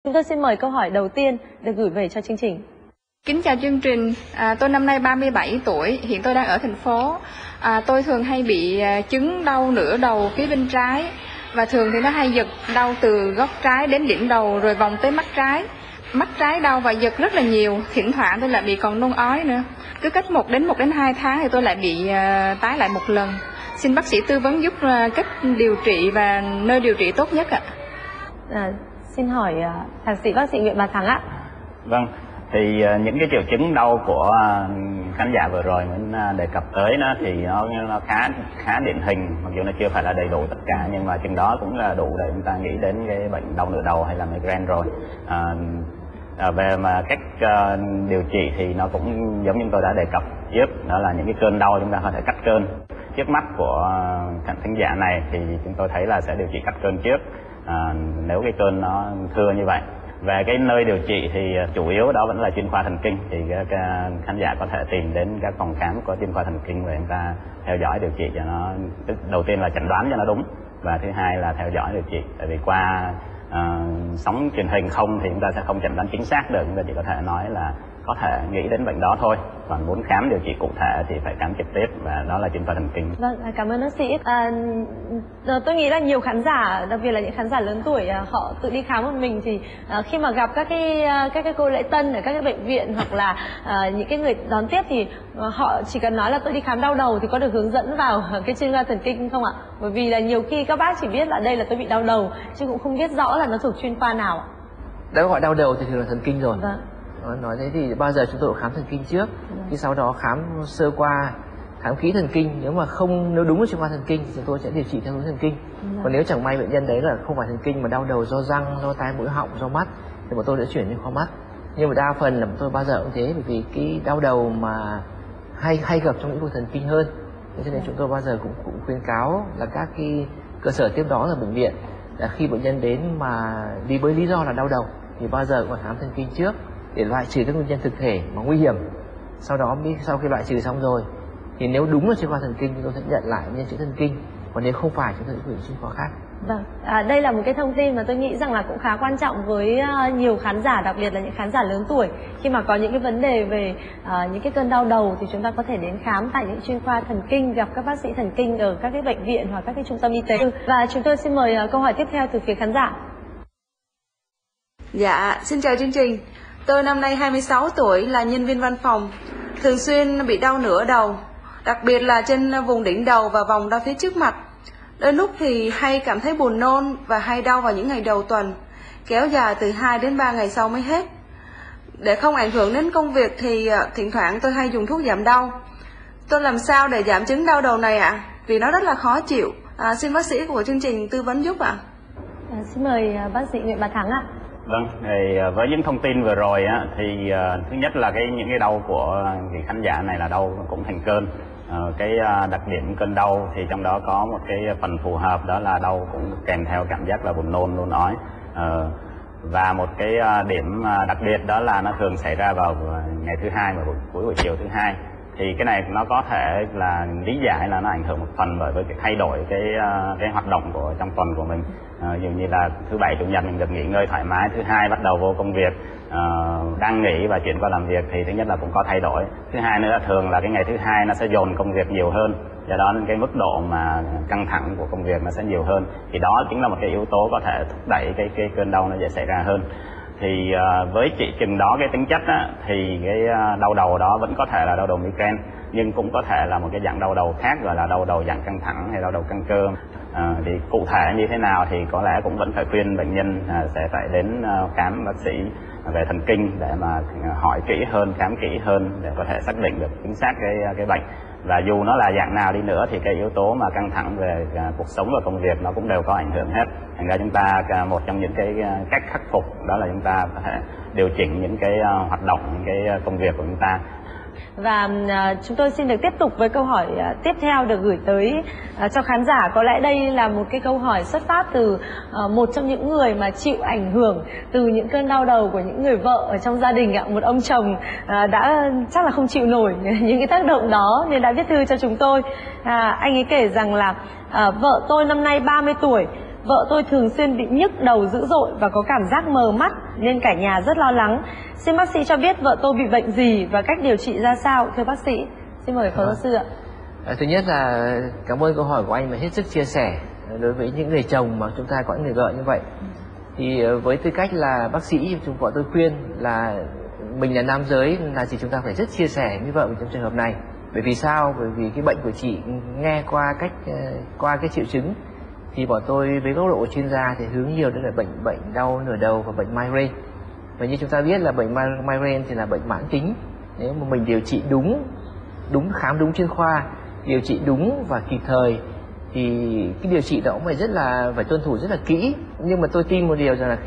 Chúng tôi xin mời câu hỏi đầu tiên được gửi về cho chương trình. Kính chào chương trình, tôi năm nay 37 tuổi, hiện tôi đang ở thành phố. Tôi thường hay bị chứng đau nửa đầu phía bên trái, và thường thì nó hay giật đau từ góc trái đến đỉnh đầu rồi vòng tới mắt trái. Mắt trái đau và giật rất là nhiều, thỉnh thoảng tôi lại bị còn nôn ói nữa. Cứ cách 1 đến 2 tháng thì tôi lại bị tái lại một lần. Xin bác sĩ tư vấn giúp cách điều trị và nơi điều trị tốt nhất ạ. Xin hỏi thạc sĩ bác sĩ Nguyễn Bá Thắng ạ. Vâng, thì những cái triệu chứng đau của khán giả vừa rồi mình đề cập tới đó thì nó khá điển hình, mặc dù nó chưa phải là đầy đủ tất cả, nhưng mà chừng đó cũng là đủ để chúng ta nghĩ đến cái bệnh đau nửa đầu hay là migraine rồi. Về mà cách điều trị thì nó cũng giống như tôi đã đề cập trước, đó là những cái cơn đau chúng ta có thể cắt cơn. Trước mắt của khán giả này thì chúng tôi thấy là sẽ điều trị cắt cơn trước, nếu cái cơn nó thưa như vậy. Về cái nơi điều trị thì chủ yếu đó vẫn là chuyên khoa thần kinh, thì các khán giả có thể tìm đến các phòng khám có chuyên khoa thần kinh để chúng ta theo dõi điều trị cho nó. Đầu tiên là chẩn đoán cho nó đúng, và thứ hai là theo dõi điều trị. Tại vì qua sóng truyền hình không thì chúng ta sẽ không chẩn đoán chính xác được, chúng ta chỉ có thể nói là có thể nghĩ đến bệnh đó thôi, còn muốn khám điều trị cụ thể thì phải khám trực tiếp, và đó là chuyên khoa thần kinh. Vâng, cảm ơn bác sĩ. Tôi nghĩ là nhiều khán giả, đặc biệt là những khán giả lớn tuổi, họ tự đi khám một mình thì khi mà gặp các cái cô lễ tân ở các cái bệnh viện hoặc là những cái người đón tiếp thì họ chỉ cần nói là tôi đi khám đau đầu thì có được hướng dẫn vào cái chuyên khoa thần kinh không ạ? Bởi vì là nhiều khi các bác chỉ biết là đây là tôi bị đau đầu chứ cũng không biết rõ là nó thuộc chuyên khoa nào ạ. Đã gọi đau đầu thì thường là thần kinh rồi. Vâng. Nói thế thì bao giờ chúng tôi khám thần kinh trước, thì sau đó khám sơ qua, khám kỹ thần kinh. Nếu đúng là chuyên khoa thần kinh thì chúng tôi sẽ điều trị theo hướng thần kinh. Còn nếu chẳng may bệnh nhân đấy là không phải thần kinh mà đau đầu do răng, do tai mũi họng, do mắt thì bọn tôi sẽ chuyển lên khoa mắt. Nhưng mà đa phần là bọn tôi bao giờ cũng thế, bởi vì cái đau đầu mà hay gặp trong lĩnh vực thần kinh hơn. Thế cho nên chúng tôi bao giờ cũng khuyến cáo là các cái cơ sở tiếp đó là bệnh viện, là khi bệnh nhân đến mà đi với lý do là đau đầu thì bao giờ cũng phải khám thần kinh trước để loại trừ các nguyên nhân thực thể mà nguy hiểm. Sau khi loại trừ xong rồi thì nếu đúng là chuyên khoa thần kinh chúng tôi sẽ nhận lại nhân chứng thần kinh, còn nếu không phải chúng tôi sẽ gửi chuyên khoa khác. Vâng, đây là một cái thông tin mà tôi nghĩ rằng là cũng khá quan trọng với nhiều khán giả, đặc biệt là những khán giả lớn tuổi. Khi mà có những cái vấn đề về những cái cơn đau đầu thì chúng ta có thể đến khám tại những chuyên khoa thần kinh, gặp các bác sĩ thần kinh ở các cái bệnh viện hoặc các cái trung tâm y tế. Và chúng tôi xin mời câu hỏi tiếp theo từ phía khán giả. Dạ, xin chào chương trình. Tôi năm nay 26 tuổi, là nhân viên văn phòng, thường xuyên bị đau nửa đầu, đặc biệt là trên vùng đỉnh đầu và vòng đau phía trước mặt. Đôi lúc thì hay cảm thấy buồn nôn và hay đau vào những ngày đầu tuần, kéo dài từ 2 đến 3 ngày sau mới hết. Để không ảnh hưởng đến công việc thì thỉnh thoảng tôi hay dùng thuốc giảm đau. Tôi làm sao để giảm chứng đau đầu này ạ? Vì nó rất là khó chịu. Xin bác sĩ của chương trình tư vấn giúp ạ. Xin mời bác sĩ Nguyễn Bá Thắng ạ. Vâng, thì với những thông tin vừa rồi á, thì thứ nhất là những cái đau của cái khán giả này là đau cũng thành cơn. Cái đặc điểm cơn đau thì trong đó có một cái phần phù hợp, đó là đau cũng kèm theo cảm giác là buồn nôn, nôn ói. Và một cái điểm đặc biệt đó là nó thường xảy ra vào ngày thứ hai và cuối buổi chiều thứ hai. Thì cái này nó có thể là lý giải là nó ảnh hưởng một phần bởi với cái thay đổi cái hoạt động của trong tuần của mình. Dường như là thứ bảy chủ nhật mình được nghỉ ngơi thoải mái, thứ hai bắt đầu vô công việc, đang nghỉ và chuyển qua làm việc thì thứ nhất là cũng có thay đổi. Thứ hai nữa là thường là cái ngày thứ hai nó sẽ dồn công việc nhiều hơn, do đó nên cái mức độ mà căng thẳng của công việc nó sẽ nhiều hơn. Thì đó chính là một cái yếu tố có thể thúc đẩy cái cơn đau nó dễ xảy ra hơn. Thì với trị chừng đó cái tính chất á, thì cái đau đầu đó vẫn có thể là đau đầu migraine, nhưng cũng có thể là một cái dạng đau đầu khác, gọi là đau đầu dạng căng thẳng hay đau đầu căng cơ. Thì cụ thể như thế nào thì có lẽ cũng vẫn phải khuyên bệnh nhân sẽ phải đến khám bác sĩ về thần kinh để mà hỏi kỹ hơn, khám kỹ hơn để có thể xác định được chính xác cái bệnh. Và dù nó là dạng nào đi nữa thì cái yếu tố mà căng thẳng về cuộc sống và công việc nó cũng đều có ảnh hưởng hết. Thành ra chúng ta một trong những cái cách khắc phục đó là chúng ta có thể điều chỉnh những cái hoạt động, những cái công việc của chúng ta. Và chúng tôi xin được tiếp tục với câu hỏi tiếp theo được gửi tới cho khán giả. Có lẽ đây là một cái câu hỏi xuất phát từ một trong những người mà chịu ảnh hưởng từ những cơn đau đầu của những người vợ ở trong gia đình ạ. Một ông chồng đã chắc là không chịu nổi những cái tác động đó nên đã viết thư cho chúng tôi. Anh ấy kể rằng là vợ tôi năm nay 30 tuổi, Vợ tôi thường xuyên bị nhức đầu dữ dội và có cảm giác mờ mắt nên cả nhà rất lo lắng. Xin bác sĩ cho biết vợ tôi bị bệnh gì và cách điều trị ra sao, thưa bác sĩ. Xin mời phó giáo sư ạ. Thứ nhất là cảm ơn câu hỏi của anh và hết sức chia sẻ đối với những người chồng mà chúng ta có những người vợ như vậy. Thì với tư cách là bác sĩ, vợ tôi khuyên là mình là nam giới là thì chúng ta phải rất chia sẻ với vợ mình trong trường hợp này. Bởi vì sao? Bởi vì cái bệnh của chị nghe qua cái triệu chứng thì bọn tôi với góc độ của chuyên gia thì hướng nhiều đến là bệnh đau nửa đầu và bệnh migraine. Và như chúng ta biết là bệnh migraine thì là bệnh mãn tính. Nếu mà mình điều trị đúng khám đúng chuyên khoa, điều trị đúng và kịp thời thì cái điều trị đó cũng phải tuân thủ rất là kỹ. Nhưng mà tôi tin một điều rằng là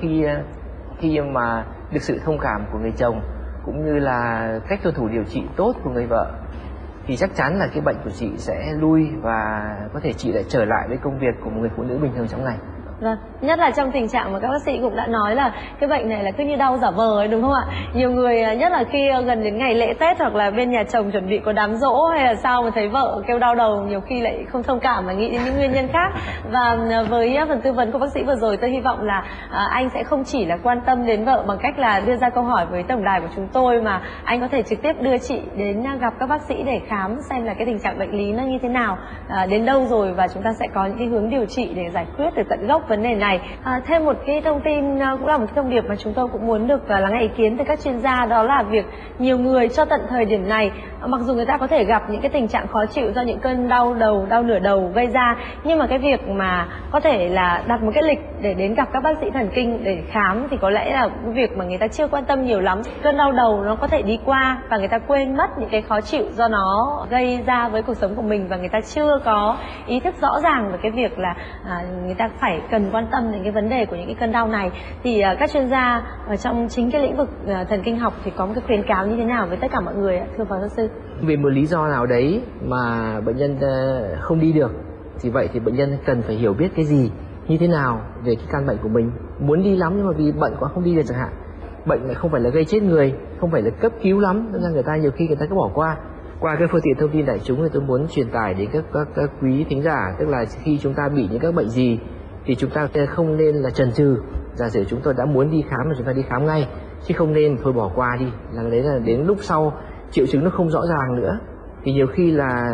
khi mà được sự thông cảm của người chồng cũng như là cách tuân thủ điều trị tốt của người vợ thì chắc chắn là cái bệnh của chị sẽ lui và có thể chị lại trở lại với công việc của một người phụ nữ bình thường trong ngày. Vâng, nhất là trong tình trạng mà các bác sĩ cũng đã nói là cái bệnh này là cứ như đau giả vờ ấy, đúng không ạ? Nhiều người nhất là khi gần đến ngày lễ Tết hoặc là bên nhà chồng chuẩn bị có đám giỗ hay là sao mà thấy vợ kêu đau đầu, nhiều khi lại không thông cảm mà nghĩ đến những nguyên nhân khác. Và với phần tư vấn của bác sĩ vừa rồi, tôi hy vọng là anh sẽ không chỉ là quan tâm đến vợ bằng cách là đưa ra câu hỏi với tổng đài của chúng tôi, mà anh có thể trực tiếp đưa chị đến gặp các bác sĩ để khám xem là cái tình trạng bệnh lý nó như thế nào, đến đâu rồi, và chúng ta sẽ có những cái hướng điều trị để giải quyết từ tận gốc vấn đề này. Thêm một cái thông tin cũng là một cái thông điệp mà chúng tôi cũng muốn được lắng nghe ý kiến từ các chuyên gia, đó là việc nhiều người cho tận thời điểm này, mặc dù người ta có thể gặp những cái tình trạng khó chịu do những cơn đau đầu, đau nửa đầu gây ra, nhưng mà cái việc mà có thể là đặt một cái lịch để đến gặp các bác sĩ thần kinh để khám thì có lẽ là cái việc mà người ta chưa quan tâm nhiều lắm. Cơn đau đầu nó có thể đi qua và người ta quên mất những cái khó chịu do nó gây ra với cuộc sống của mình, và người ta chưa có ý thức rõ ràng về cái việc là người ta phải cần quan tâm đến cái vấn đề của những cái cơn đau này. Thì các chuyên gia ở trong chính cái lĩnh vực thần kinh học thì có một cái khuyến cáo như thế nào với tất cả mọi người ạ, thưa phó giáo sư? Vì một lý do nào đấy mà bệnh nhân không đi được thì vậy thì bệnh nhân cần phải hiểu biết cái gì, như thế nào về cái căn bệnh của mình. Muốn đi lắm nhưng mà vì bận quá không đi được chẳng hạn. Bệnh này không phải là gây chết người, không phải là cấp cứu lắm, nên người ta nhiều khi người ta cứ bỏ qua. Qua cái phương tiện thông tin đại chúng thì tôi muốn truyền tải đến các quý thính giả, tức là khi chúng ta bị những các bệnh gì thì chúng ta không nên là chần chừ. Giả sử chúng tôi đã muốn đi khám thì chúng ta đi khám ngay, chứ không nên thôi bỏ qua đi, là đấy là đến lúc sau triệu chứng nó không rõ ràng nữa thì nhiều khi là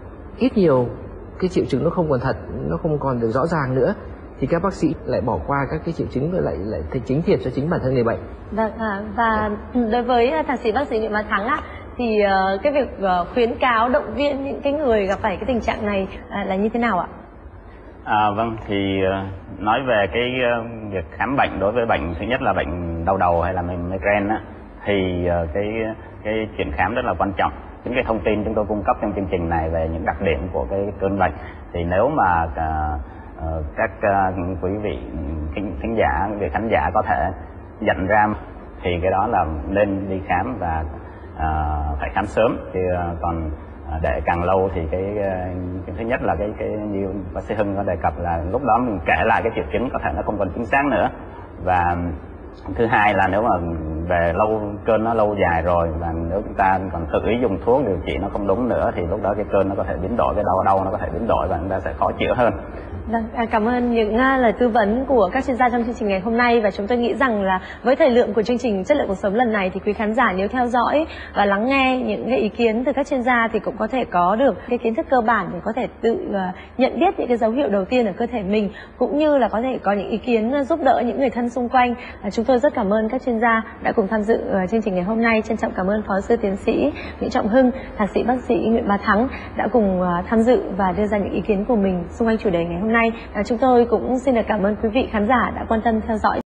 ít nhiều cái triệu chứng nó không còn thật, nó không còn được rõ ràng nữa thì các bác sĩ lại bỏ qua các cái triệu chứng, lại chính thiệt cho chính bản thân người bệnh. Vâng, và đối với thạc sĩ bác sĩ Nguyễn Bá Thắng ạ, thì cái việc khuyến cáo động viên những cái người gặp phải cái tình trạng này là như thế nào ạ? Vâng, thì nói về cái việc khám bệnh đối với bệnh, thứ nhất là bệnh đau đầu hay là migraine á, thì cái chuyện khám rất là quan trọng. Những cái thông tin chúng tôi cung cấp trong chương trình này về những đặc điểm của cái cơn bệnh thì nếu mà các quý vị khán giả có thể nhận ra thì cái đó là nên đi khám và phải khám sớm. Thì còn để càng lâu thì cái thứ nhất là cái như bác sĩ Hưng có đề cập là lúc đó mình kể lại cái triệu chứng có thể nó không còn chính xác nữa, và thứ hai là nếu mà về cơn nó lâu dài rồi và nếu chúng ta còn tự ý dùng thuốc điều trị nó không đúng nữa thì lúc đó cái cơn nó có thể biến đổi, cái đau nó có thể biến đổi và chúng ta sẽ khó chữa hơn. Vâng, cảm ơn những lời tư vấn của các chuyên gia trong chương trình ngày hôm nay, và chúng tôi nghĩ rằng là với thời lượng của chương trình Chất lượng cuộc sống lần này thì quý khán giả nếu theo dõi và lắng nghe những cái ý kiến từ các chuyên gia thì cũng có thể có được cái kiến thức cơ bản để có thể tự nhận biết những cái dấu hiệu đầu tiên ở cơ thể mình, cũng như là có thể có những ý kiến giúp đỡ những người thân xung quanh. Chúng tôi rất cảm ơn các chuyên gia đã cùng tham dự chương trình ngày hôm nay. Trân trọng cảm ơn phó sư tiến sĩ Nguyễn Trọng Hưng, thạc sĩ bác sĩ Nguyễn Bá Thắng đã cùng tham dự và đưa ra những ý kiến của mình xung quanh chủ đề ngày hôm nay. Chúng tôi cũng xin được cảm ơn quý vị khán giả đã quan tâm theo dõi.